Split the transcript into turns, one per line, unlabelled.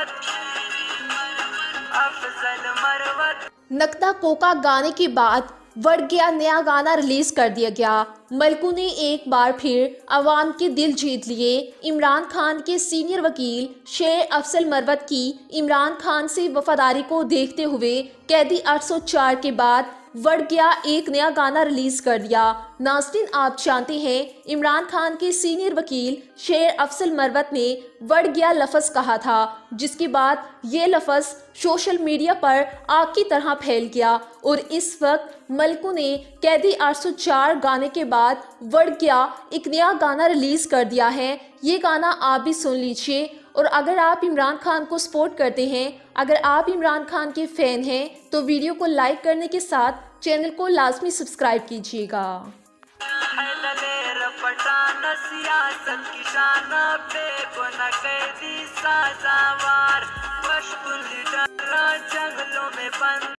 नकता Coca गाने के बाद बढ़ गया नया गाना रिलीज कर दिया गया। मलकू ने एक बार फिर अवाम के दिल जीत लिए। इमरान खान के सीनियर वकील शेर अफसल मरवत की इमरान खान से वफादारी को देखते हुए कैदी 804 के बाद बढ़ गया एक नया गाना रिलीज कर दिया। नाज़रीन, आप जानते हैं इमरान खान के सीनियर वकील शेर अफसल मरवत ने बढ़ गया लफ्ज़ कहा था, जिसके बाद ये लफ्ज़ सोशल मीडिया पर आग की तरह फैल गया और इस वक्त मलकू ने कैदी 804 गाने के बाद बढ़ गया एक नया गाना रिलीज कर दिया है। ये गाना आप भी सुन लीजिए। और अगर आप इमरान खान को सपोर्ट करते हैं, अगर आप इमरान खान के फैन हैं, तो वीडियो को लाइक करने के साथ चैनल को लाजमी सब्सक्राइब कीजिएगा।